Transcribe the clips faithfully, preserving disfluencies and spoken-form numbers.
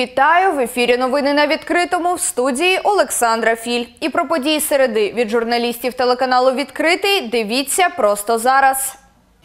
Вітаю! В ефірі новини на відкритому, в студії Олександра Філь. І про події середи від журналістів телеканалу «Відкритий» дивіться просто зараз.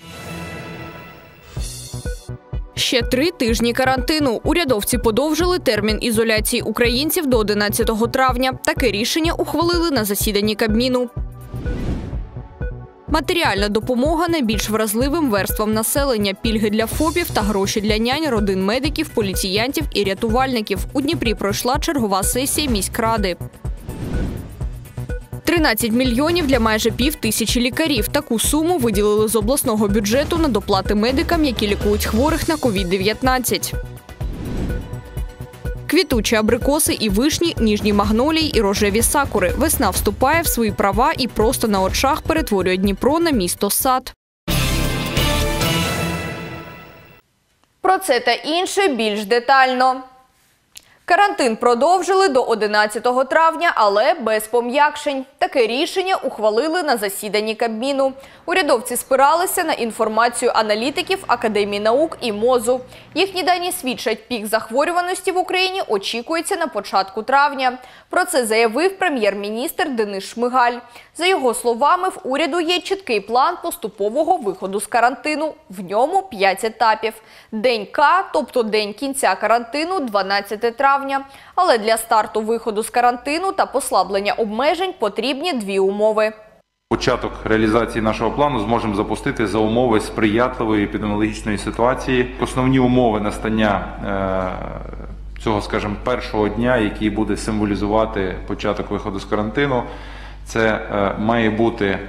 Ще три тижні карантину. Урядовці подовжили термін ізоляції українців до одинадцятого травня. Таке рішення ухвалили на засіданні Кабміну. Матеріальна допомога найбільш вразливим верствам населення, пільги для ФОПів та гроші для нянь, родин медиків, поліціянтів і рятувальників. У Дніпрі пройшла чергова сесія міськради. тринадцять мільйонів для майже пів тисячі лікарів. Таку суму виділили з обласного бюджету на доплати медикам, які лікують хворих на ковід дев'ятнадцять. Квітучі абрикоси і вишні, ніжні магнолії і рожеві сакури. Весна вступає в свої права і просто на очах перетворює Дніпро на місто-сад. Про це та інше більш детально. Карантин продовжили до одинадцятого травня, але без пом'якшень. Таке рішення ухвалили на засіданні Кабміну. Урядовці спиралися на інформацію аналітиків Академії наук і МОЗу. Їхні дані свідчать, пік захворюваності в Україні очікується на початку травня. Про це заявив прем'єр-міністр Денис Шмигаль. За його словами, в уряду є чіткий план поступового виходу з карантину. В ньому п'ять етапів. День К, тобто день кінця карантину, дванадцяте травня. Але для старту виходу з карантину та послаблення обмежень потрібні дві умови. Початок реалізації нашого плану зможемо запустити за умови сприятливої епідеміологічної ситуації. Основні умови настання е, цього, скажімо, першого дня, який буде символізувати початок виходу з карантину, це е, має бути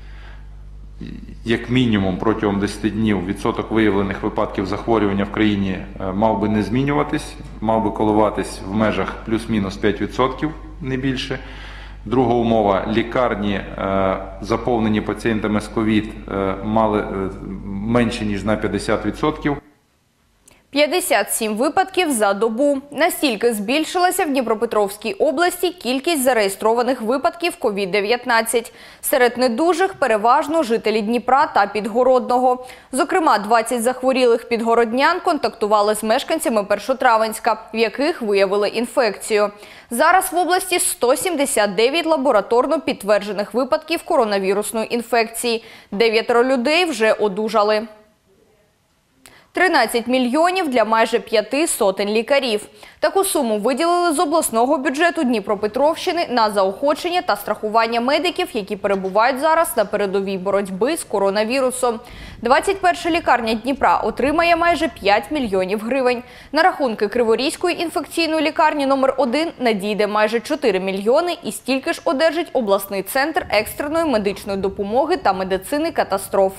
як мінімум протягом десяти днів відсоток виявлених випадків захворювання в країні мав би не змінюватись, мав би коливатись в межах плюс-мінус п'ять відсотків, не більше. Друга умова – лікарні, заповнені пацієнтами з ковід, мали менше, ніж на п'ятдесят відсотків. п'ятдесят сім випадків за добу. Настільки збільшилася в Дніпропетровській області кількість зареєстрованих випадків ковід дев'ятнадцять. Серед недужих переважно жителі Дніпра та Підгородного. Зокрема, двадцять захворілих підгороднян контактували з мешканцями Першотравенська, в яких виявили інфекцію. Зараз в області сто сімдесят дев'ять лабораторно підтверджених випадків коронавірусної інфекції. Дев'ятеро людей вже одужали. тринадцять мільйонів для майже п'яти сотень лікарів. Таку суму виділили з обласного бюджету Дніпропетровщини на заохочення та страхування медиків, які перебувають зараз на передовій боротьби з коронавірусом. двадцять перша лікарня Дніпра отримає майже п'ять мільйонів гривень. На рахунки Криворізької інфекційної лікарні номер один надійде майже чотири мільйони і стільки ж одержить обласний центр екстреної медичної допомоги та медицини катастроф.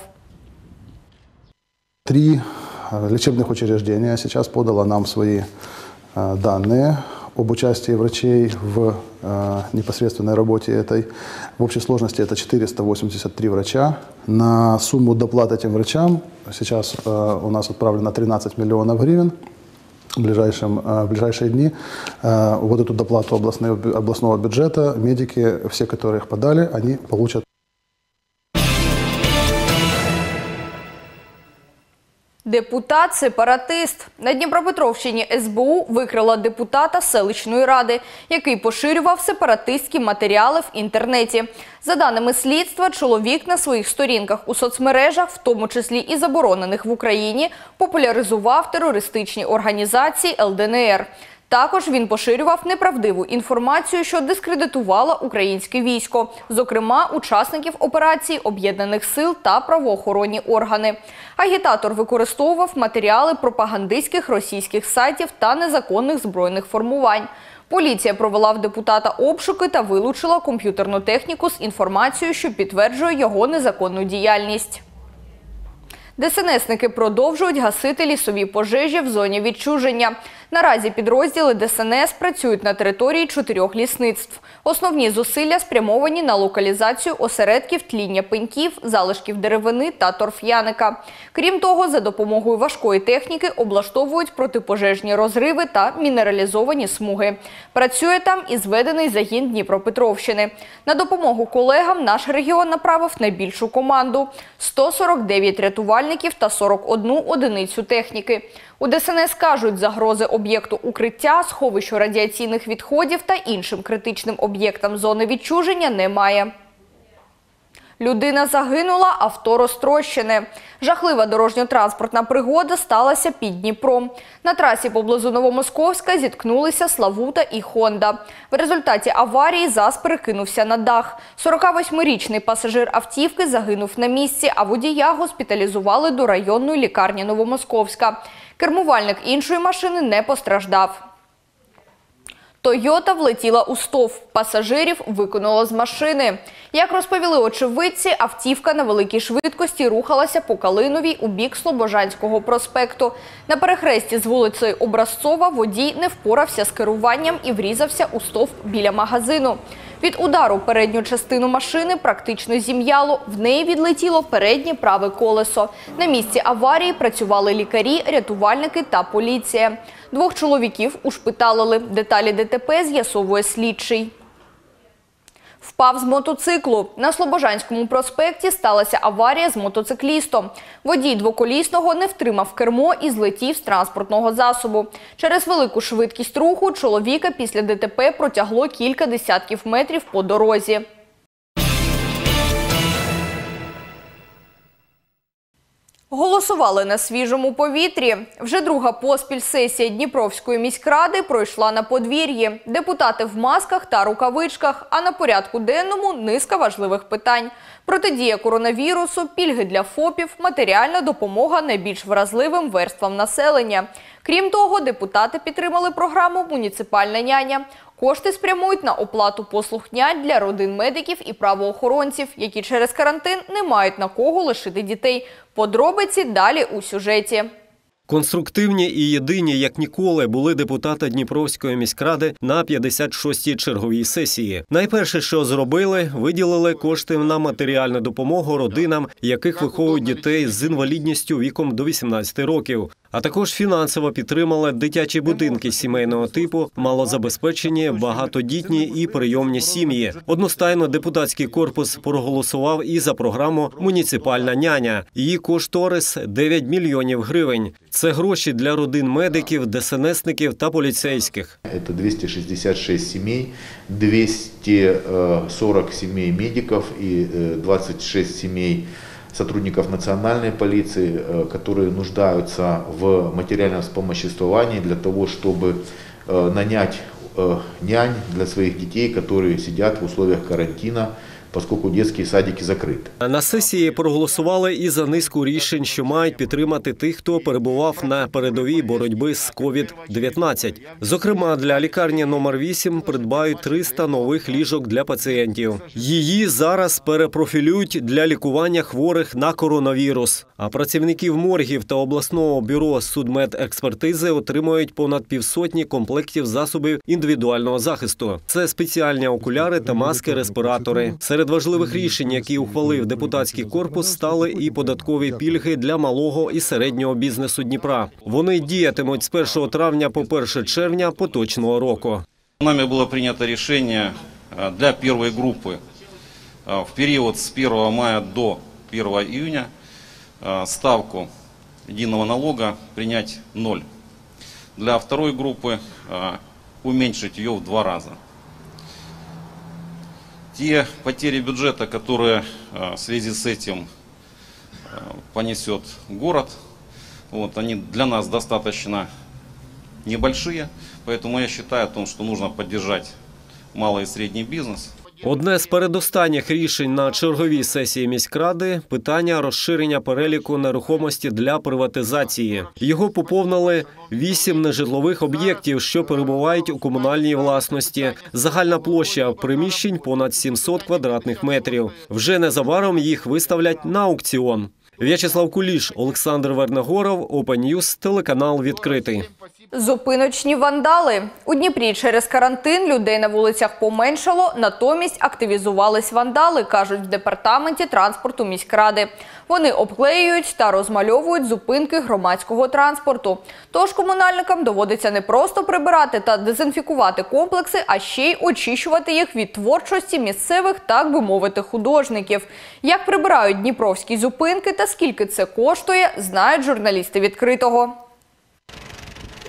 Три лечебных учреждения сейчас подало нам свои э, данные об участии врачей в э, непосредственной работе этой. В общей сложности это четыреста восемьдесят три врача. На сумму доплат этим врачам сейчас э, у нас отправлено тринадцать миллионов гривен. В, ближайшем, э, в ближайшие дни э, вот эту доплату областного, областного бюджета медики, все, которых подали, они получат. Депутат-сепаратист. На Дніпропетровщині ес бе у викрила депутата селищної ради, який поширював сепаратистські матеріали в інтернеті. За даними слідства, чоловік на своїх сторінках у соцмережах, в тому числі і заборонених в Україні, популяризував терористичні організації ел де ен ер. Також він поширював неправдиву інформацію, що дискредитувала українське військо, зокрема учасників операції Об'єднаних сил та правоохоронні органи. Агітатор використовував матеріали пропагандистських російських сайтів та незаконних збройних формувань. Поліція провела в депутата обшуки та вилучила комп'ютерну техніку з інформацією, що підтверджує його незаконну діяльність. де ес ен есники продовжують гасити лісові пожежі в зоні відчуження. Наразі підрозділи де ес ен ес працюють на території чотирьох лісництв. Основні зусилля спрямовані на локалізацію осередків тління пеньків, залишків деревини та торф'яника. Крім того, за допомогою важкої техніки облаштовують протипожежні розриви та мінералізовані смуги. Працює там і зведений загін Дніпропетровщини. На допомогу колегам наш регіон направив найбільшу команду – сто сорок дев'ять рятувальників та сорок одну одиницю техніки. У Де Се En Ес кажуть, загрози об'єкту укриття, сховищу радіаційних відходів та іншим критичним об'єктам зони відчуження немає. Людина загинула, авто розтрощене. Жахлива дорожньо-транспортна пригода сталася під Дніпром. На трасі поблизу Новомосковська зіткнулися Славута і Хонда. В результаті аварії ЗАЗ перекинувся на дах. сорокавосьмирічний пасажир автівки загинув на місці, а водія госпіталізували до районної лікарні Новомосковська. Кермувальник іншої машини не постраждав. «Тойота» влетіла у стовп. Пасажирів викинуло з машини. Як розповіли очевидці, автівка на великій швидкості рухалася по Калиновій у бік Слобожанського проспекту. На перехресті з вулицею Образцова водій не впорався з керуванням і врізався у стовп біля магазину. Від удару передню частину машини практично зім'яло, в неї відлетіло переднє праве колесо. На місці аварії працювали лікарі, рятувальники та поліція. Двох чоловіків ушпиталили. Деталі Де Те Пе з'ясовує слідчий. Впав з мотоциклу. На Слобожанському проспекті сталася аварія з мотоциклістом. Водій двоколісного не втримав кермо і злетів з транспортного засобу. Через велику швидкість руху чоловіка після Де Те Пе протягло кілька десятків метрів по дорозі. Голосували на свіжому повітрі. Вже друга поспіль сесія Дніпровської міськради пройшла на подвір'ї. Депутати в масках та рукавичках, а на порядку денному низка важливих питань. Протидія коронавірусу, пільги для ФОПів, матеріальна допомога найбільш вразливим верствам населення. Крім того, депутати підтримали програму «Муніципальна няня». Кошти спрямують на оплату послуг нянь для родин медиків і правоохоронців, які через карантин не мають на кого лишити дітей. Подробиці далі у сюжеті. Конструктивні і єдині, як ніколи, були депутати Дніпровської міськради на п'ятдесят шостій черговій сесії. Найперше, що зробили, виділили кошти на матеріальну допомогу родинам, яких виховують дітей з інвалідністю віком до вісімнадцяти років. А також фінансово підтримали дитячі будинки сімейного типу, малозабезпечені, багатодітні і прийомні сім'ї. Одностайно депутатський корпус проголосував і за програму «Муніципальна няня». Її кошторис – дев'ять мільйонів гривень. Це гроші для родин медиків, Де Се Енесників та поліцейських. Це двісті шістдесят шість сімей, двісті сорок сімей медиків і двадцять шість сімей сотрудников национальной полиции, которые нуждаются в материальном вспомоществовании для того, чтобы нанять нянь для своих детей, которые сидят в условиях карантина, поскольку детские садики закриті. На сесії проголосували і за низку рішень, що мають підтримати тих, хто перебував на передовій боротьби з ковід дев'ятнадцять. Зокрема, для лікарні номер вісім придбають триста нових ліжок для пацієнтів. Її зараз перепрофілюють для лікування хворих на коронавірус. А працівників моргів та обласного бюро судмедекспертизи отримують понад півсотні комплектів засобів індивідуального захисту. Це спеціальні окуляри та маски-респіратори. Серед важливих рішень, які ухвалив депутатський корпус, стали і податкові пільги для малого і середнього бізнесу Дніпра. Вони діятимуть з першого травня по перше червня поточного року. Нами було прийнято рішення для першої групи в період з першого мая до першого июня ставку єдиного налогу прийняти ноль. Для второї групи уменьшити її в два рази. Те потери бюджета, которые в связи с этим понесет город, вот, они для нас достаточно небольшие, поэтому я считаю, что нужно поддержать малый и средний бизнес. Одне з передостанніх рішень на черговій сесії міськради – питання розширення переліку нерухомості для приватизації. Його поповнили вісім нежитлових об'єктів, що перебувають у комунальній власності. Загальна площа приміщень – понад сімсот квадратних метрів. Вже незабаром їх виставлять на аукціон. В'ячеслав Куліш, Олександр Вернегоров, Open News, телеканал «Відкритий». Зупиночні вандали. У Дніпрі через карантин людей на вулицях поменшало, натомість активізувались вандали, кажуть в департаменті транспорту міськради. Вони обклеюють та розмальовують зупинки громадського транспорту. Тож комунальникам доводиться не просто прибирати та дезінфікувати комплекси, а ще й очищувати їх від творчості місцевих, так би мовити, художників. Як прибирають дніпровські зупинки та скільки це коштує, знають журналісти «Відкритого».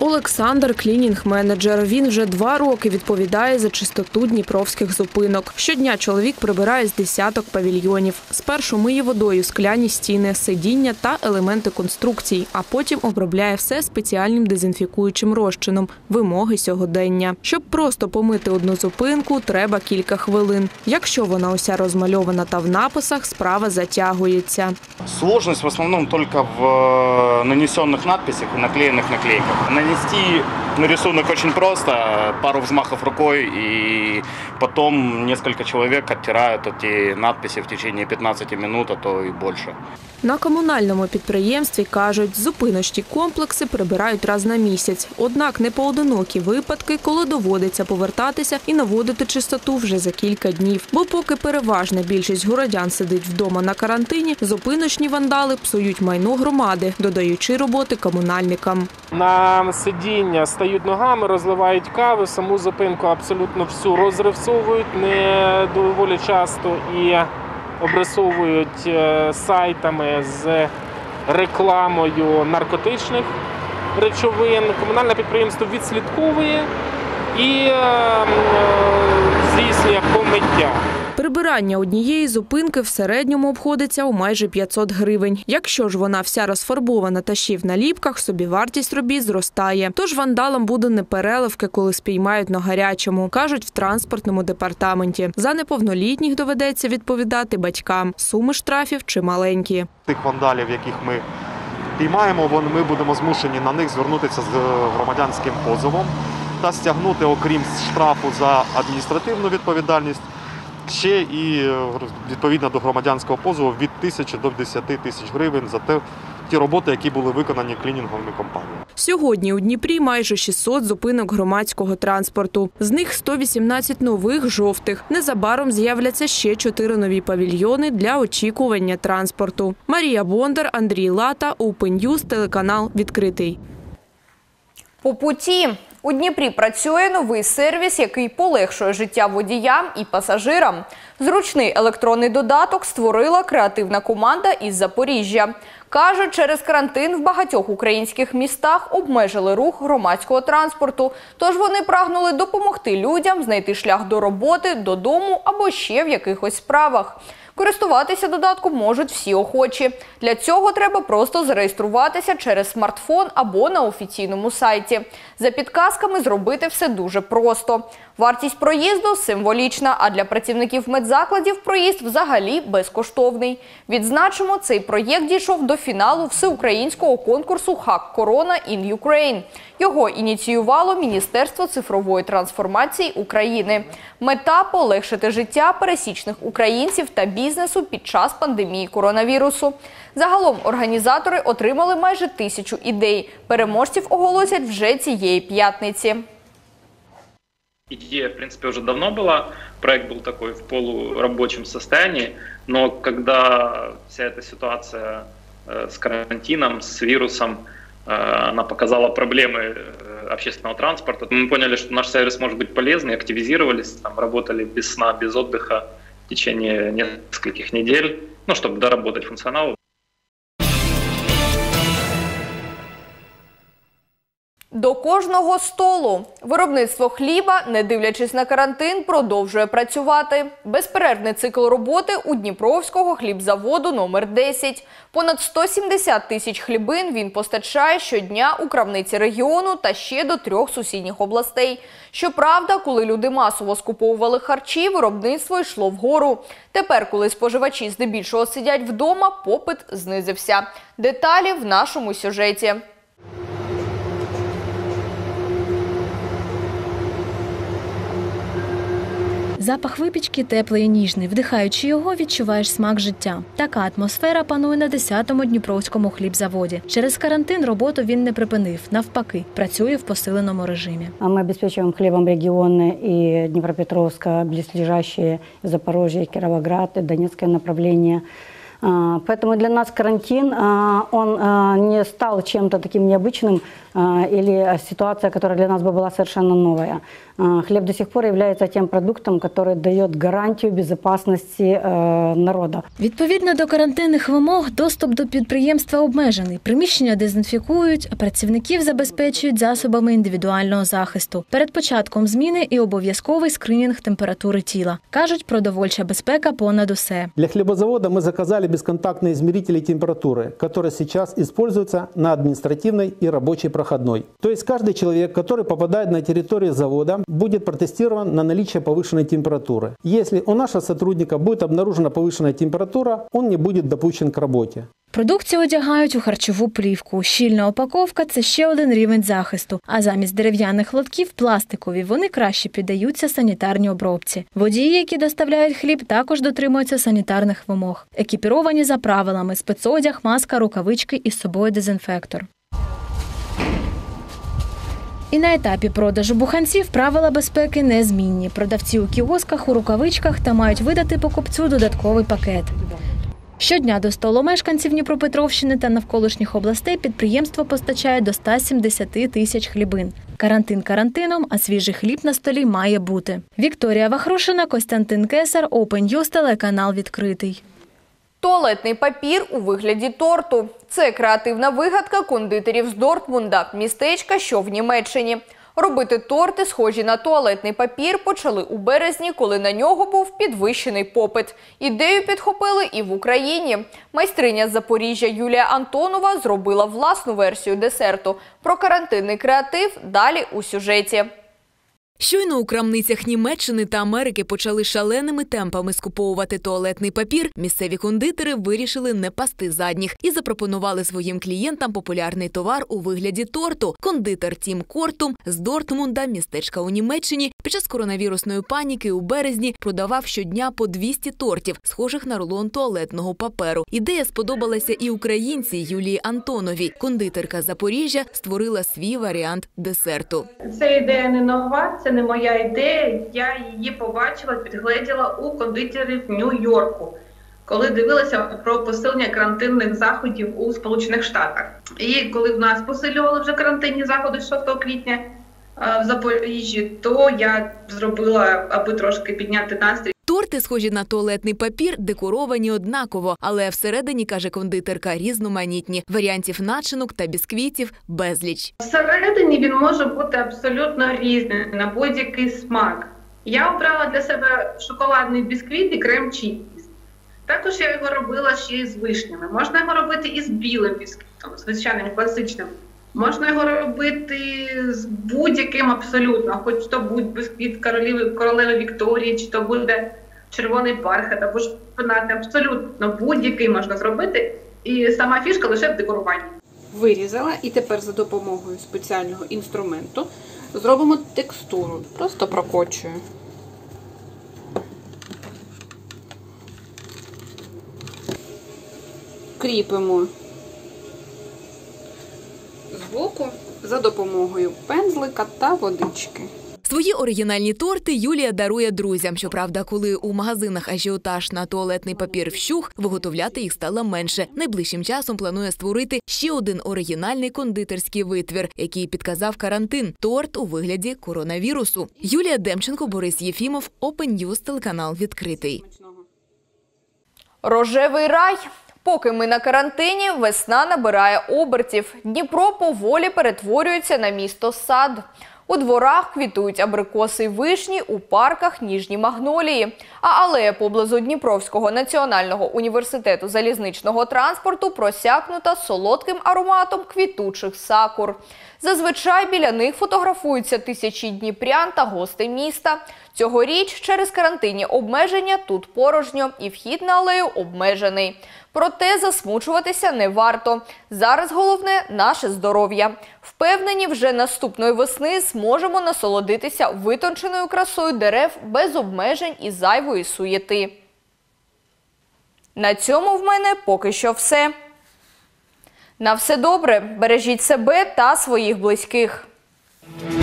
Олександр – клінінг-менеджер. Він вже два роки відповідає за чистоту дніпровських зупинок. Щодня чоловік прибирає з десяток павільйонів. Спершу миє водою скляні стіни, сидіння та елементи конструкцій, а потім обробляє все спеціальним дезінфікуючим розчином – вимоги сьогодення. Щоб просто помити одну зупинку, треба кілька хвилин. Якщо вона уся розмальована та в написах, справа затягується. Сложность в основном только в нанесенных надписях и наклеенных наклейках. Нанести рисунок очень просто, пару взмахов рукой, и потом несколько человек оттирают эти надписи в течение пятнадцати минут, а то и больше. На комунальному підприємстві, кажуть, зупиночні комплекси прибирають раз на місяць. Однак непоодинокі випадки, коли доводиться повертатися і наводити чистоту вже за кілька днів. Бо поки переважна більшість городян сидить вдома на карантині, зупиночні вандали псують майно громади, додаючи роботи комунальникам. На сидіння стають ногами, розливають каву, саму зупинку абсолютно всю розривсовують не доволі часто і обрисовують сайтами з рекламою наркотичних речовин. Комунальне підприємство відслідковує і здійснює помиття. Прибирання однієї зупинки в середньому обходиться у майже п'ятсот гривень. Якщо ж вона вся розфарбована та ще й в наліпках, собівартість робіт зростає. Тож вандалам буде непереливки, коли спіймають на гарячому, кажуть в транспортному департаменті. За неповнолітніх доведеться відповідати батькам. Суми штрафів чималенькі. Тих вандалів, яких ми піймаємо, ми будемо змушені на них звернутися з громадянським позовом та стягнути, окрім штрафу за адміністративну відповідальність, ще і відповідно до громадянського позову від тисячі до десяти тисяч гривень за те, ті роботи, які були виконані клінінговими компаніями. Сьогодні у Дніпрі майже шістсот зупинок громадського транспорту. З них сто вісімнадцять нових жовтих. Незабаром з'являться ще чотири нові павільйони для очікування транспорту. Марія Бондар, Андрій Лата, Open News, телеканал «Відкритий». По путі. У Дніпрі працює новий сервіс, який полегшує життя водіям і пасажирам. Зручний електронний додаток створила креативна команда із Запоріжжя. Кажуть, через карантин в багатьох українських містах обмежили рух громадського транспорту. Тож вони прагнули допомогти людям знайти шлях до роботи, додому або ще в якихось справах. Користуватися додатком можуть всі охочі. Для цього треба просто зареєструватися через смартфон або на офіційному сайті. За підказками зробити все дуже просто. Вартість проїзду символічна, а для працівників медзакладів проїзд взагалі безкоштовний. Відзначимо, цей проєкт дійшов до фіналу всеукраїнського конкурсу «Hack Corona in Ukraine». Його ініціювало Міністерство цифрової трансформації України. Мета – полегшити життя пересічних українців та бізнесу під час пандемії коронавірусу. Загалом організатори отримали майже тисячу ідей. Переможців оголосять вже цієї п'ятниці. Идея, в принципе, уже давно была, проект был такой в полурабочем состоянии, но когда вся эта ситуация с карантином, с вирусом, она показала проблемы общественного транспорта, мы поняли, что наш сервис может быть полезный, активизировались, там, работали без сна, без отдыха в течение нескольких недель, ну, чтобы доработать функционал. До кожного столу. Виробництво хліба, не дивлячись на карантин, продовжує працювати. Безперервний цикл роботи у Дніпровського хлібзаводу номер десять. Понад сто сімдесят тисяч хлібин він постачає щодня у крамниці регіону та ще до трьох сусідніх областей. Щоправда, коли люди масово скуповували харчі, виробництво йшло вгору. Тепер, коли споживачі здебільшого сидять вдома, попит знизився. Деталі в нашому сюжеті. Запах випічки теплий і ніжний. Вдихаючи його, відчуваєш смак життя. Така атмосфера панує на десятому Дніпровському хлібзаводі. Через карантин роботу він не припинив. Навпаки, працює в посиленому режимі. Ми обеспечуємо хлібом регіони і Дніпропетровська, близлежащие Запорожье, Кіровоград, Донецьке направлення. Поэтому для нас карантин, он не стал чем-то таким необычным или ситуация, которая для нас бы была совершенно новая. Хлеб до сих пор является тем продуктом, который дает гарантию безопасности народа. Відповідно до карантинних вимог, доступ до підприємства обмежений. Приміщення дезінфікують, а працівників забезпечують засобами індивідуального захисту. Перед початком зміни і обов'язковий скринінг температури тіла. Кажуть, продовольча безпека понад усе. Для хлебозавода мы заказали бесконтактные измерители температуры, которые сейчас используются на административной и рабочей проходной. То есть каждый человек, который попадает на территорию завода, будет протестирован на наличие повышенной температуры. Если у нашего сотрудника будет обнаружена повышенная температура, он не будет допущен к работе. Продукцію одягають у харчову плівку. Щільна упаковка – це ще один рівень захисту. А замість дерев'яних лотків – пластикові. Вони краще піддаються санітарній обробці. Водії, які доставляють хліб, також дотримуються санітарних вимог. Екіпіровані за правилами – спецодяг, маска, рукавички і з собою дезінфектор. І на етапі продажу буханців правила безпеки незмінні. Продавці у кіосках, у рукавичках та мають видати покупцю додатковий пакет. Щодня до столу мешканців Дніпропетровщини та навколишніх областей підприємство постачає до ста сімдесяти тисяч хлібин. Карантин карантином, а свіжий хліб на столі має бути. Вікторія Вахрушина, Костянтин Кесар, Open News, телеканал «Відкритий». Туалетний папір у вигляді торту. Це креативна вигадка кондитерів з Дортмунда, містечка, що в Німеччині. Робити торти, схожі на туалетний папір, почали у березні, коли на нього був підвищений попит. Ідею підхопили і в Україні. Майстриня з Запоріжжя Юлія Антонова зробила власну версію десерту. Про карантинний креатив далі у сюжеті. Щойно у крамницях Німеччини та Америки почали шаленими темпами скуповувати туалетний папір, місцеві кондитери вирішили не пасти задніх і запропонували своїм клієнтам популярний товар у вигляді торту. Кондитер Тім Кортум з Дортмунда, містечка у Німеччині, під час коронавірусної паніки у березні продавав щодня по двісті тортів, схожих на рулон туалетного паперу. Ідея сподобалася і українці Юлії Антоновій. Кондитерка з Запоріжжя створила свій варіант десерту. Це ідея не нова, це не моя ідея, я її побачила, підгледіла у кондитерів Нью-Йорку, коли дивилася про посилення карантинних заходів у Сполучених Штатах. І коли в нас посилювали вже карантинні заходи шостого квітня в Запоріжжі, то я зробила, аби трошки підняти настрій. Торти, схожі на туалетний папір, декоровані однаково, але всередині, каже кондитерка, різноманітні. Варіантів начинок та бісквітів безліч. Всередині він може бути абсолютно різним, на будь-який смак. Я обрала для себе шоколадний бісквіт і крем-чіз. Також я його робила ще й з вишнями. Можна його робити і з білим бісквітом, звичайним, класичним. Можна його робити з будь-яким абсолютно, хоч то буде бісквіт королеви, королеви Вікторії, чи то буде червоний бархат, або шпинат, абсолютно будь-який можна зробити. І сама фішка лише в декоруванні. Вирізала і тепер за допомогою спеціального інструменту зробимо текстуру. Просто прокочую. Кріпимо збоку за допомогою пензлика та водички. Свої оригінальні торти Юлія дарує друзям. Щоправда, коли у магазинах ажіотаж на туалетний папір вщух, виготовляти їх стало менше. Найближчим часом планує створити ще один оригінальний кондитерський витвір, який підказав карантин – торт у вигляді коронавірусу. Юлія Демченко, Борис Єфімов, Open News, телеканал «Відкритий». Рожевий рай. Поки ми на карантині, весна набирає обертів. Дніпро поволі перетворюється на місто-сад. У дворах квітують абрикоси й вишні, у парках – ніжні магнолії. А алея поблизу Дніпровського національного університету залізничного транспорту просякнута солодким ароматом квітучих сакур. Зазвичай біля них фотографуються тисячі дніпрян та гостей міста. Цьогоріч через карантинні обмеження тут порожньо і вхід на алею обмежений. Проте засмучуватися не варто. Зараз головне – наше здоров'я. Впевнені, вже наступної весни зможемо насолодитися витонченою красою дерев без обмежень і зайвої суєти. На цьому в мене поки що все. На все добре, бережіть себе та своїх близьких.